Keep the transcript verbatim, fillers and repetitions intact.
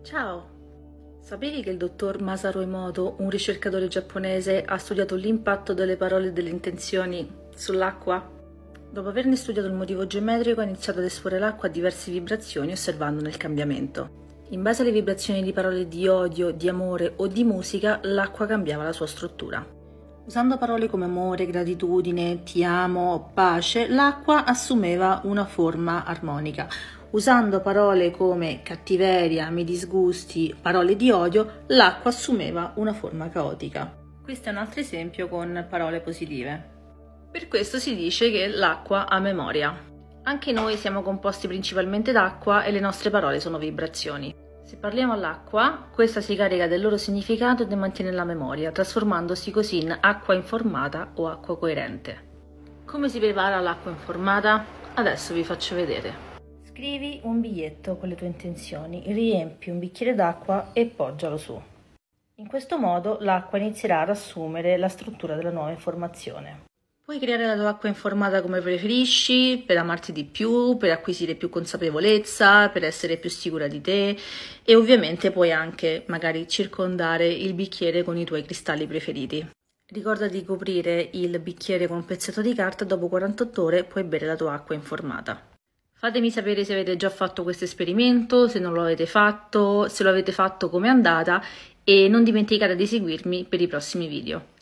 Ciao! Sapevi che il dottor Masaru Emoto, un ricercatore giapponese, ha studiato l'impatto delle parole e delle intenzioni sull'acqua? Dopo averne studiato il motivo geometrico, ha iniziato ad esporre l'acqua a diverse vibrazioni osservandone il cambiamento. In base alle vibrazioni di parole di odio, di amore o di musica, l'acqua cambiava la sua struttura. Usando parole come amore, gratitudine, ti amo, pace, l'acqua assumeva una forma armonica. Usando parole come cattiveria, mi disgusti, parole di odio, l'acqua assumeva una forma caotica. Questo è un altro esempio con parole positive. Per questo si dice che l'acqua ha memoria. Anche noi siamo composti principalmente d'acqua e le nostre parole sono vibrazioni. Se parliamo all'acqua, questa si carica del loro significato e ne mantiene la memoria, trasformandosi così in acqua informata o acqua coerente. Come si prepara l'acqua informata? Adesso vi faccio vedere. Scrivi un biglietto con le tue intenzioni, riempi un bicchiere d'acqua e poggialo su. In questo modo l'acqua inizierà ad assumere la struttura della nuova informazione. Puoi creare la tua acqua informata come preferisci, per amarti di più, per acquisire più consapevolezza, per essere più sicura di te e ovviamente puoi anche magari circondare il bicchiere con i tuoi cristalli preferiti. Ricorda di coprire il bicchiere con un pezzetto di carta, dopo quarantotto ore puoi bere la tua acqua informata. Fatemi sapere se avete già fatto questo esperimento, se non lo avete fatto, se lo avete fatto come è andata e non dimenticate di seguirmi per i prossimi video.